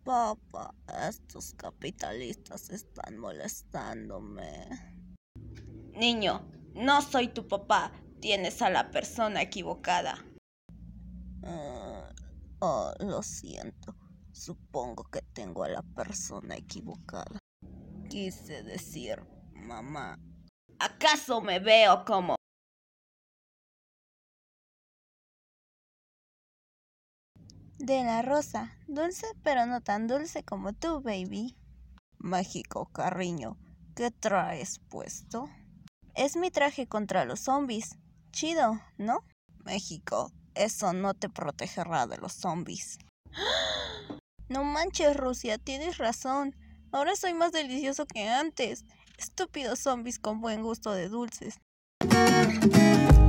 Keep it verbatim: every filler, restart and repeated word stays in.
Papá, estos capitalistas están molestándome. Niño, no soy tu papá. Tienes a la persona equivocada. Uh, oh, lo siento. Supongo que tengo a la persona equivocada. Quise decir, mamá. ¿Acaso me veo como... De la rosa, dulce pero no tan dulce como tú, baby. México, cariño, ¿qué traes puesto? Es mi traje contra los zombies. Chido, ¿no? México, eso no te protegerá de los zombies. No manches, Rusia, tienes razón. Ahora soy más delicioso que antes. Estúpidos zombies con buen gusto de dulces.